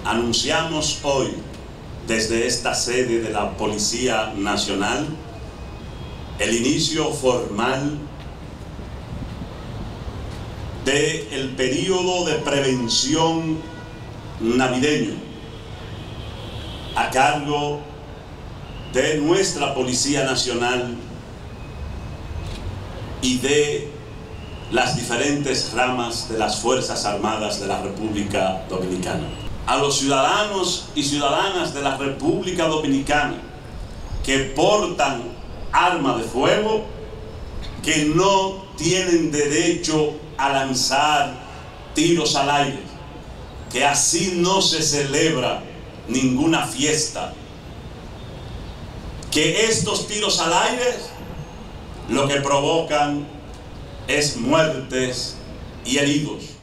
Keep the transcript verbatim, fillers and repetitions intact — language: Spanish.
anunciamos hoy desde esta sede de la Policía Nacional el inicio formal del periodo de prevención navideño a cargo de nuestra Policía Nacional y de las diferentes ramas de las Fuerzas Armadas de la República Dominicana. A los ciudadanos y ciudadanas de la República Dominicana que portan arma de fuego, que no tienen derecho a lanzar tiros al aire, que así no se celebra ninguna fiesta, que estos tiros al aire lo que provocan es muertes y heridos.